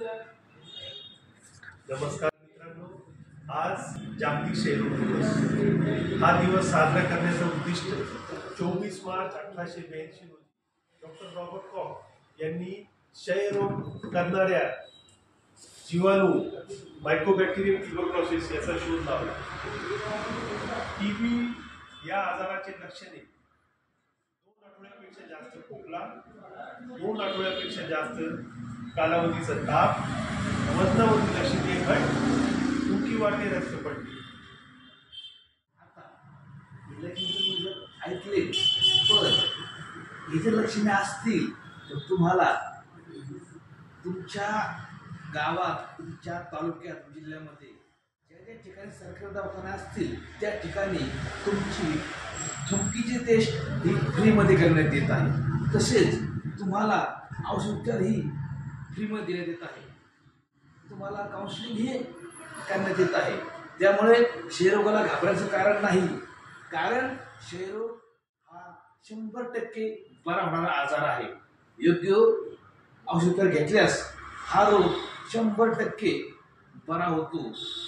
नमस्कार मित्रांनो, आज जागतिक क्षयरोग दिवस। हा दिवस साजरा करण्याचं उद्दिष्ट 24 मार्च 1882 रोजी डॉक्टर रॉबर्ट कॉक यांनी क्षयरोग करणाऱ्या जीवाणू मायकोबॅक्टेरियम ट्युबरक्लोसिस याचा शोध लावला। टीबी या आजाराचे लक्षणे 2 आठवड्यापेक्षा जास्त खोकला, 2 आठवड्यापेक्षा जास्त कालावधीचा ताप, मधनामधी लक्षणे घट, दुखी वाटे, रक्त पडणे। आता लक्षणे ऐकले तर हे जर लक्षणे असतील तर तुम्हाला तुमच्या गावात, तुमच्या तालुक्यात, जिल्ह्यामध्ये ज्या ज्या ठिकाणी सरकारी दवाखाने असतील त्या ठिकाणी तुमची चुकीची टेस्ट ही फ्रीमध्ये करण्यात येत आहे। तसेच तुम्हाला औषधोपचार ही फ्रीमध्ये देण्यात येत आहे। तुम्हाला काउन्सिलिंग हे करण्यात येत आहे। त्यामुळे क्षयरोगाला घाबरायचं कारण नाही, कारण क्षयरोग हा 100% बरा होणारा आजार आहे। योग्य औषधोपचार घेतल्यास हा रोग 100% बरा होतो।